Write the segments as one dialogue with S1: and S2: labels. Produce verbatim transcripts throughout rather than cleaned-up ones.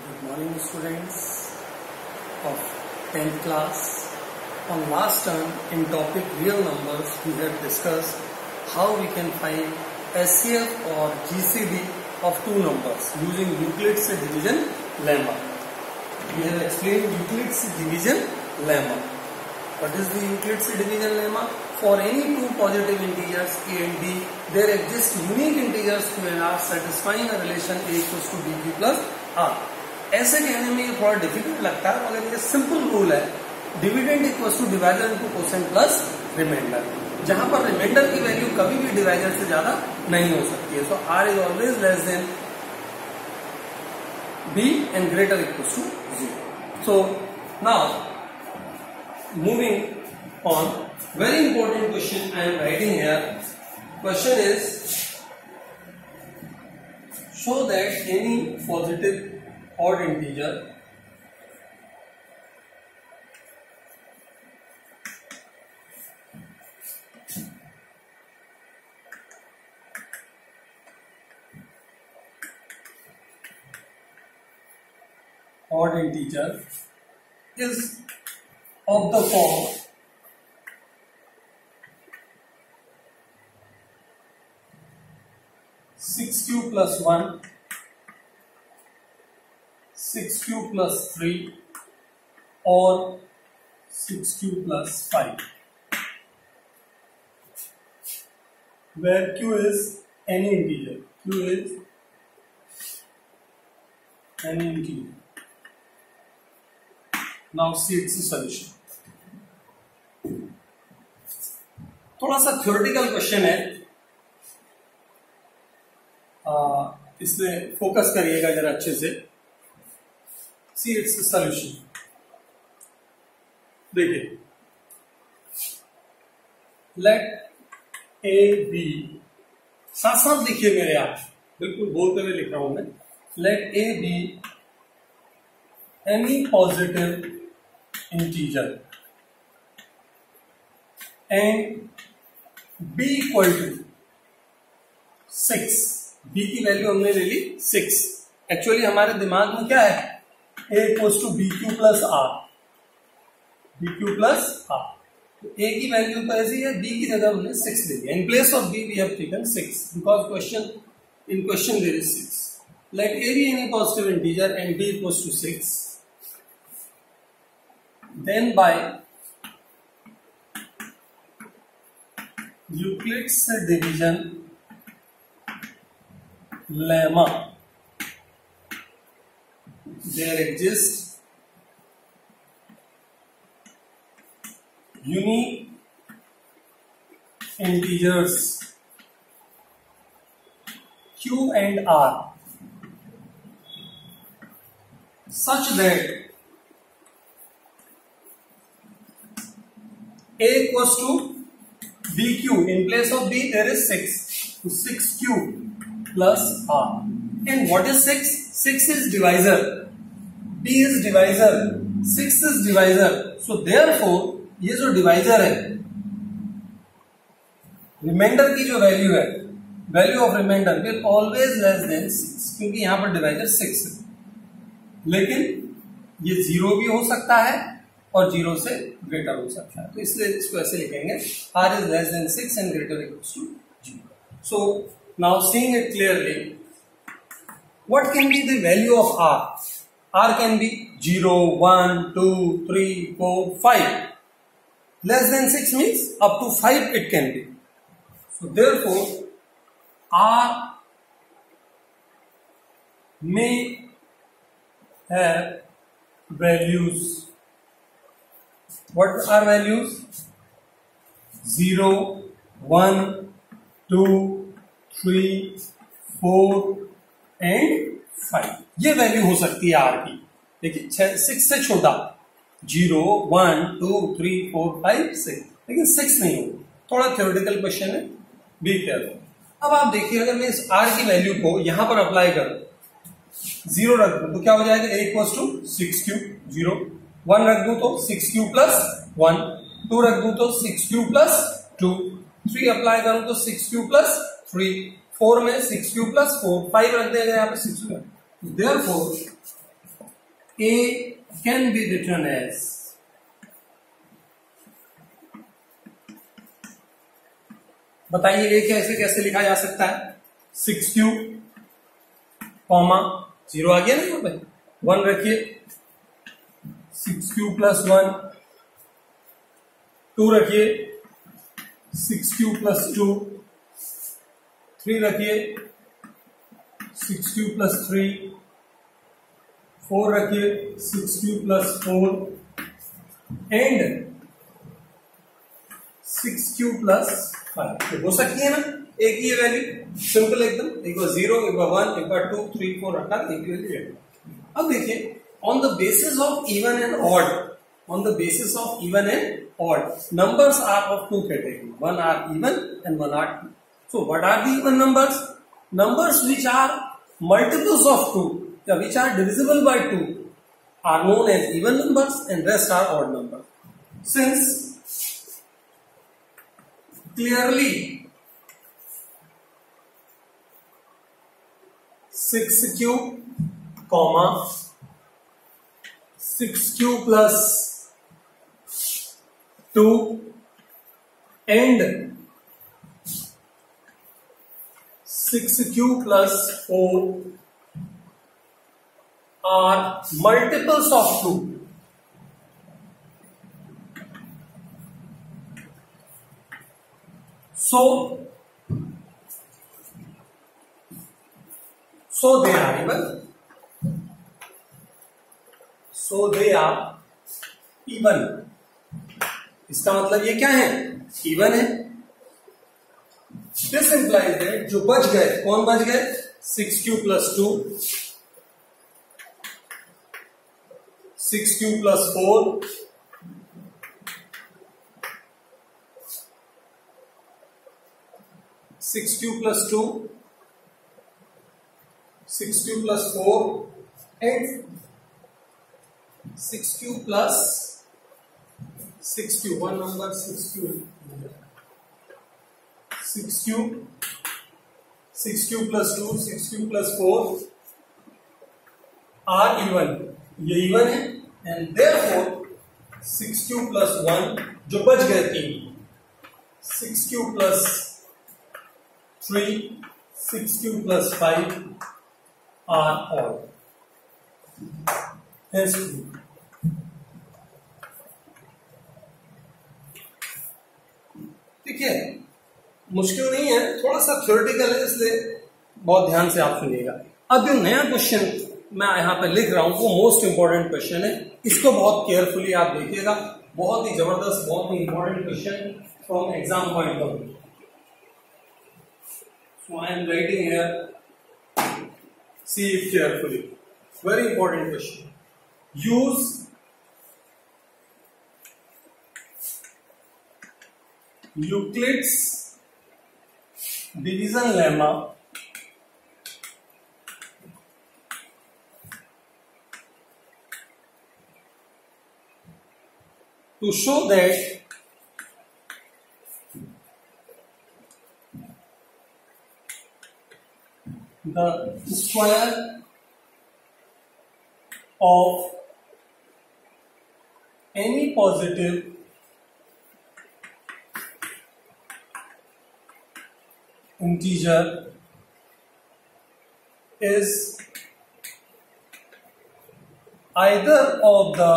S1: Good morning, students of tenth class. On last term, in topic real numbers, we have discussed how we can find S C F or G C D of two numbers using Euclid's division lemma. We have explained Euclid's division lemma. What is the Euclid's division lemma? For any two positive integers a and b, there exist unique integers q and r satisfying a relation a equals to bq plus r. ऐसे कहने में ये थोड़ा difficult लगता है मगर ये simple rule है, dividend equals to divisor into quotient plus remainder, जहां पर रिमाइंडर की वैल्यू कभी भी डिवाइजर से ज्यादा नहीं हो सकती है. So r is always less than b and greater equals to zero. So now moving on, very important question I am writing here. Question is, show that any positive odd integer odd integer is of the form six q plus one, six q plus three or six q plus five, where q is any integer. q is any integer. Now see its solution. थोड़ा सा theoretical question है, इसमें focus करिएगा जरा अच्छे से. See its solution. देखिए, let a be, साथ साथ देखिए मेरे, आप बिल्कुल बोलते हुए लिख रहा हूं मैं. Let a be any positive integer and b equal to six. b की वैल्यू हमने ले ली सिक्स. एक्चुअली हमारे दिमाग में क्या है, a equals to b q plus r, b q plus r. तो a की वैल्यू तो ऐसी है, b की जगह हमने सिक्स ले लिया. In place of b we have taken six because question in question there is six. Let a be any positive integer and b equals to six. Then by Euclid's division lemma, there exists unique integers q and r such that a equals to bq. In place of b there is six, so six q plus r. And what is six? six is divisor, b is divisor, six is divisor. So therefore ये जो divisor है, reminder की जो value है, value of remainder will always less than six, क्योंकि यहां पर divisor six है. लेकिन ये जीरो भी हो सकता है और जीरो से ग्रेटर हो सकता है, तो इसलिए इसको ऐसे लिखेंगे, r is less than six and greater equals to zero. So now seeing it clearly, what can be the value of r? R can be zero, one, two, three, four, five. Less than six means up to five it can be. So therefore, r may have values. What are values? zero, one, two, three, four and five. ये value हो सकती है r की. देखिए, six से छोटा, zero, one, two, three, four, five, six, लेकिन six नहीं होगा. थोड़ा थ्योरेटिकल क्वेश्चन है, बी केयरफुल. अब आप देखिए, अगर मैं इस आर की वैल्यू को यहां पर अप्लाई करूं, जीरो रख दूं तो क्या हो जाएगा, a equals to six q zero. One रख दूं तो six q plus one, two रख दूं तो six q plus two, three apply करूं तो six q plus three, four में six q plus four, five रख देगा यहाँ पे six q. Therefore A can be written as बताइए A कैसे कैसे लिखा जा सकता है? सिक्स क्यू कॉमा जीरो आ गया ना यहाँ पे, वन रखिए, six q plus one, two रखिए, six q plus two, three रखिए, six q plus three, four रखिए, six q plus four, and six q plus five. हो सकती है ना एक ही वैल्यू, सिंपल एकदम, एक बार जीरो, एक बार वन, एक बार टू, थ्री, फोर रखा, एक वैल्यू। अब देखिए, on the basis of even and odd, on the basis of even and odd, numbers are of two categories. One are even and one are odd. So what are the even numbers? Numbers which are multiples of two, which are divisible by two, are known as even numbers, and rest are odd numbers. Since clearly six cube comma six cube plus two and six cube plus four are multiples of two, so so they are even, so they are even. इसका मतलब ये क्या है? Even है। This implies that जो बच गए, कौन बच गए? Six q plus two, six q plus four, six q plus two, six q plus four and six q plus six q, one number six q, six q, six q plus two, six q plus four are even, ये even है, and therefore six q plus one जो बच गए तीन, six q plus three, six q plus five are odd. ठीक है, मुश्किल नहीं है, थोड़ा सा थ्योरेटिकल है, इसलिए बहुत ध्यान से आप सुनिएगा। अब जो नया क्वेश्चन मैं यहाँ पे लिख रहा हूं वो मोस्ट इंपॉर्टेंट क्वेश्चन है, इसको बहुत केयरफुली आप देखिएगा, बहुत ही जबरदस्त, बहुत ही important question from exam point of view. So I am writing here, see it carefully, very important question. Use Euclid's division lemma to show that the square of any positive integer is either of the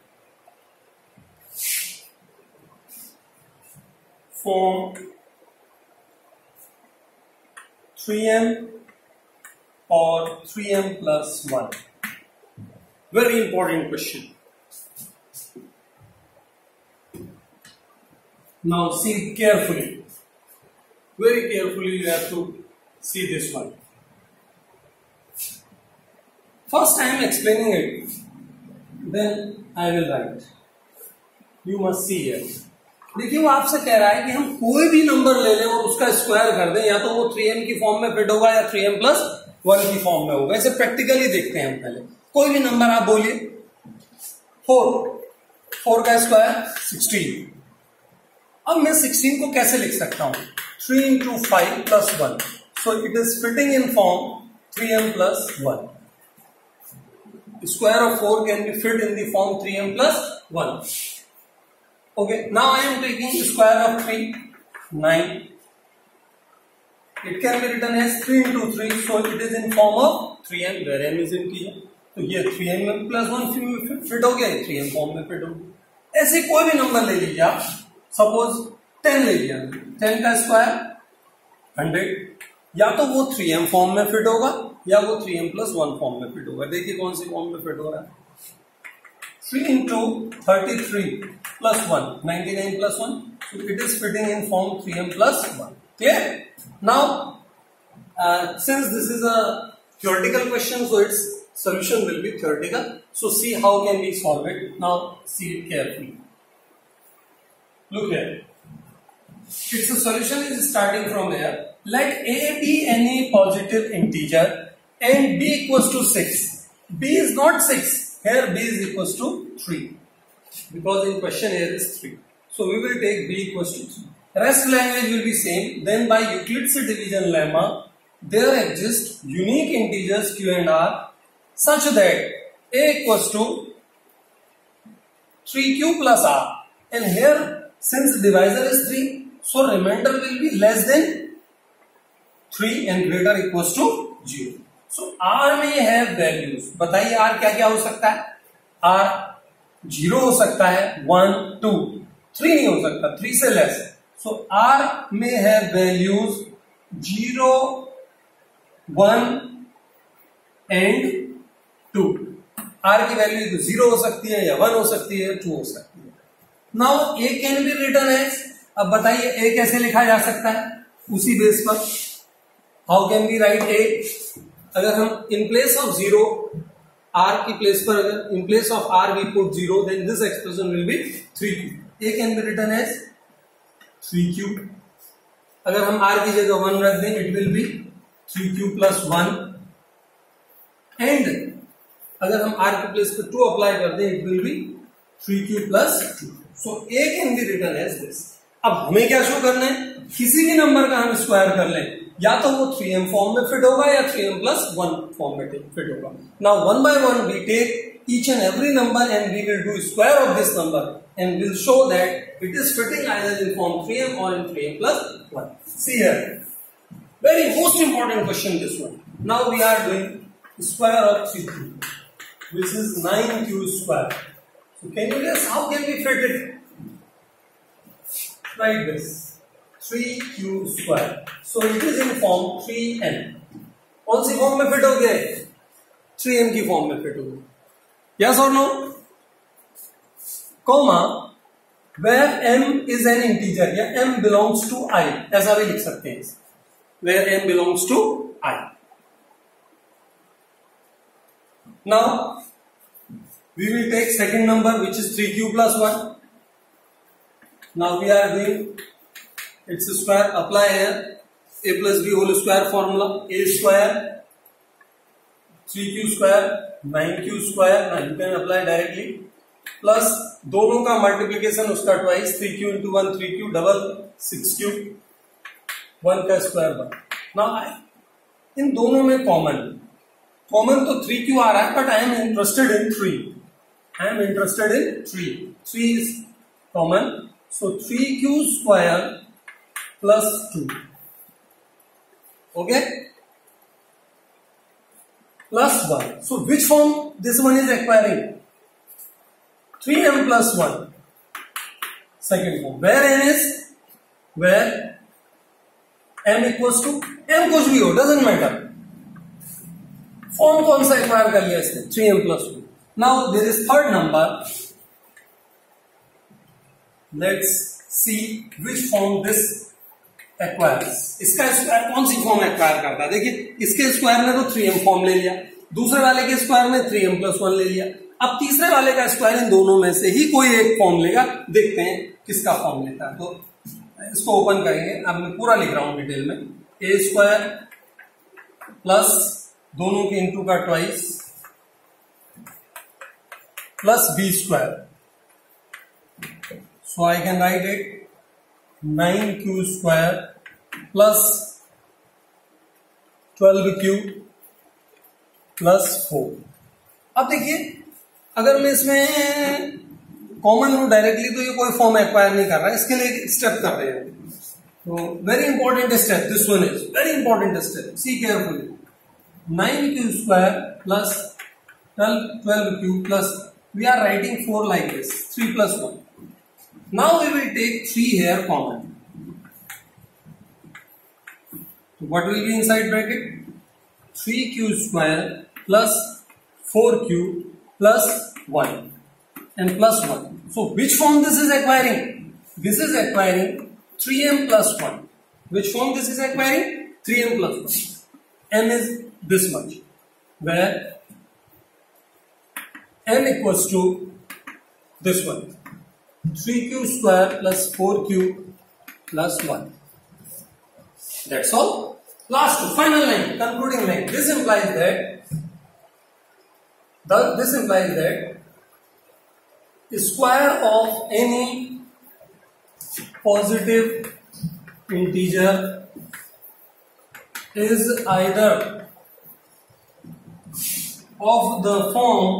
S1: form three m or three m plus one. Very important question. Now see carefully. Very carefully you have to see this one. First I am explaining it, then I will write. You must see here. देखिए वो आपसे कह रहा है कि हम कोई भी नंबर ले लें और उसका स्क्वायर कर दें, या तो वो थ्री एम की फॉर्म में फिट होगा या थ्री एम प्लस वन की फॉर्म में होगा। इसे प्रैक्टिकली देखते हैं हम पहले। कोई भी नंबर आप बोलिए, फोर, फोर का स्क्वायर सिक्सटीन। अब मैं सिक्सटीन को कैसे लिख सकता हूं? Three into five plus one, so it is fitting in form three m plus one. square of four can be fit in the form three m plus one. Okay, now I am taking square of three, nine. It can be written as three into three, so it is in form of three m, where m is integer. तो ये three m plus one fit हो गया, three m form में fit हो गया। ऐसे कोई भी नंबर ले लीजिए आप, सपोज ten ले लिया, ten का स्क्वायर हंड्रेड, या तो वो three m फॉर्म में फिट होगा या वो three m plus one form में फिट होगा। देखिए कौन सी फॉर्म में फिट हो रहा है। three into thirty-three plus one, ninety-nine plus one, so it is fitting in form three m plus one. Clear? Now, uh, since this is a theoretical question, so its solution will be theoretical. So see how can we solve it. Now see it carefully. Look here. Its solution is starting from here. Let a be any positive integer and b equals to six. B is not six. Here b is equals to three. Because in question here is three. So we will take b equals to three. Rest language will be same. Then by Euclid's division lemma, there exist unique integers q and r such that a equals to three q plus r. And here since divisor is three, so remainder will be less than three and greater equals to zero. So r may have values. बताइए r क्या क्या हो सकता है? r zero हो सकता है, one, two, three नहीं हो सकता, three से less. So r may have values zero, one and two. r की वैल्यू जीरो हो सकती है या वन हो सकती है, टू हो सकती है. Now a can be written as, अब बताइए a कैसे लिखा जा सकता है उसी बेस पर. How can be write a? अगर हम in place of zero, r की प्लेस पर अगर in place of r we put zero, then this expression will be three q. a can be written as three q. अगर हम r की जगह one रख दें, it will be three q plus one. And अगर हम r की place पर टू अप्लाई कर दें, it will be three q plus two. So a can be written as this. अब हमें क्या शो करना है? किसी भी नंबर का हम स्क्वायर कर लें, या तो वो थ्री m फॉर्म में फिट होगा या three m plus one form में फिट होगा. Now one by one we take each and every number and we will do square of this number and will show that it is fitting either in form three m or in three m plus one. See here, very most important question this one. Now we are doing square of three q, which is nine q square. So can you guess how can we fit it? Like this, three q square. So it is in form three m. कौन सी form में fit हो गए? three m की form में fit हो गए. Yes or no? Comma where m is an integer या m belongs to I, ऐसा भी लिख सकते हैं. where m belongs to I. Now we will take second number which is three q plus one. Now we are doing its square. Apply here a plus b whole square formula. A square three q square nine q square. Now you can apply directly. Plus दोनों का multiplication उसका twice, three q into one three q double six q, one का square one. Now in दोनों में common common तो three q आ रहा है, but I am interested in three. I am interested in three. Three is common, so three q square plus two. Okay, plus one. So which form this one is acquiring? three m plus one, second form. Where n is, where m equals to m कुछ भी हो, doesn't matter. Form कौन सा acquire कर लिया इसने? three m plus two. Now there is third number. Let's see which form this acquires. इसका square कौन सी फॉर्म एक्वायर करता है? देखिए इसके स्क्वायर ने तो three m फॉर्म ले लिया, दूसरे वाले के स्क्वायर ने three m plus one ले लिया. अब तीसरे वाले का स्क्वायर इन दोनों में से ही कोई एक फॉर्म लेगा. देखते हैं किसका फॉर्म लेता है. तो इसको ओपन करेंगे. अब मैं पूरा लिख रहा हूं डिटेल में. ए स्क्वायर प्लस दोनों के इंटू का twice plus b square. So I can write it nine q square plus twelve q plus four. अब देखिए अगर मैं इसमें कॉमन लूं डायरेक्टली तो ये कोई फॉर्म एक्वायर नहीं कर रहा है, इसके लिए एक स्टेप कर रहे हैं. तो very important step, this one is very important step, see carefully. Nine q square plus twelve q plus we are writing four like this, three plus one. Now we will take three here common. What will be inside bracket? three q square plus four q plus one and plus one. So which form this is acquiring? This is acquiring three m plus one. Which form this is acquiring? three m plus one. M is this much, where m equals to this one. three q square plus four q plus one. That's all. Last final line, concluding line. This implies that the, this implies that the square of any positive integer is either of the form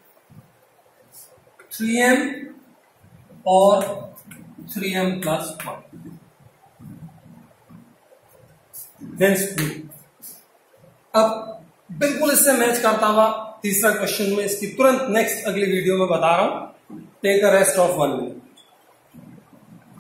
S1: three m or three m plus one. अब बिल्कुल इससे match करता हुआ तीसरा question में इसकी तुरंत next अगली वीडियो में बता रहा हूं. Take a rest of one minute.